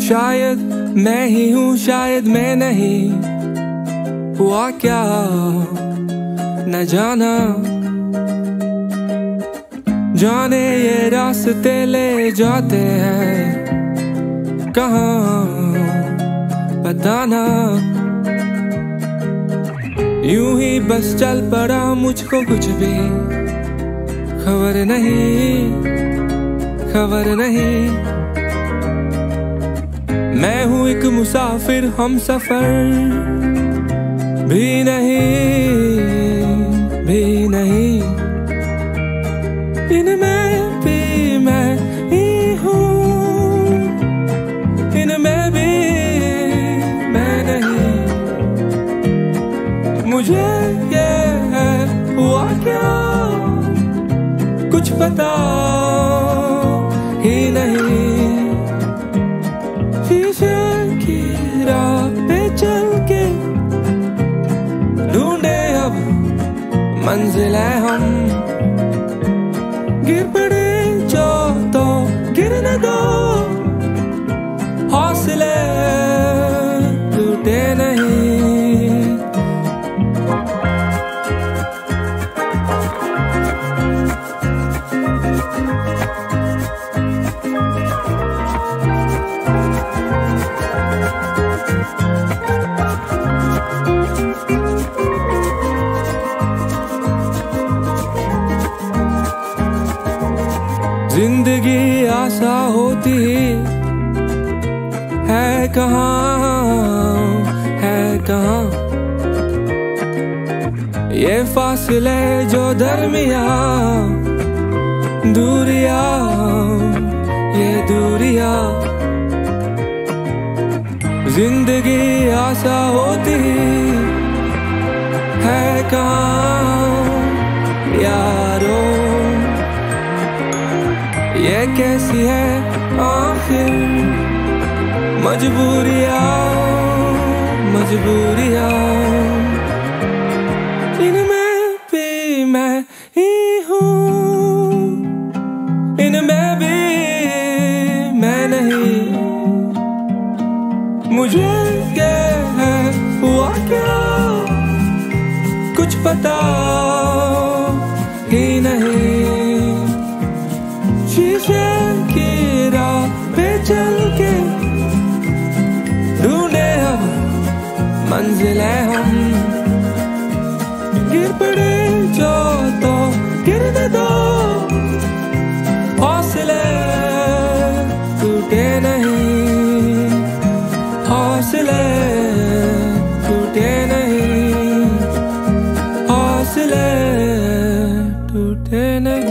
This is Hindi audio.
शायद मैं ही हूँ, शायद मैं नहीं। हुआ क्या न जाना, जाने ये रास्ते ले जाते हैं कहाँ पता ना। यूं ही बस चल पड़ा, मुझको कुछ भी खबर नहीं, खबर नहीं। मैं हूँ एक मुसाफिर, हम सफर भी नहीं, भी नहीं। इनमें भी मैं ही हूँ, इनमें भी मैं नहीं। मुझे ये है हुआ क्या कुछ पता ही नहीं। शीशे की राह पे चल के ढूंढे अब मंजिल है हम। गिर पड़े जो तो गिरने दो, हौसले टूटे नहीं। जिंदगी आसा होती है कहाँ, है कहाँ। ये फासले जो दरमिया, दूरिया, ये दूरिया। जिंदगी आसा होती है कहाँ यारो। ये कैसी है आखिर मजबूरियाँ, मजबूरियाँ। इनमें भी मैं ही हूँ, इनमें भी मैं नहीं। मुझे ये है हुआ क्या कुछ पता ही नहीं। शीशे की राह पे चल के ढूंढे अब मंजिल है हम। गिर पड़े जो तो गिरने दो, हौसले टूटे नहीं, हौसले टूटे नहीं, हौसले टूटे नहीं।